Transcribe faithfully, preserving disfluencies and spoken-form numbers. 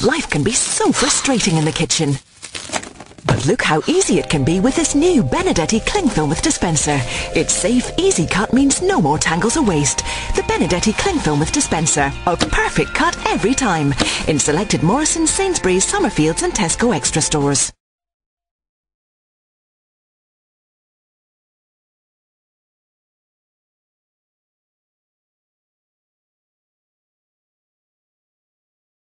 Life can be so frustrating in the kitchen. But look how easy it can be with this new Benedetti cling film with dispenser. Its safe, easy cut means no more tangles or waste. The Benedetti cling film with dispenser. A perfect cut every time. In selected Morrisons, Sainsbury's, Summerfields and Tesco Extra stores.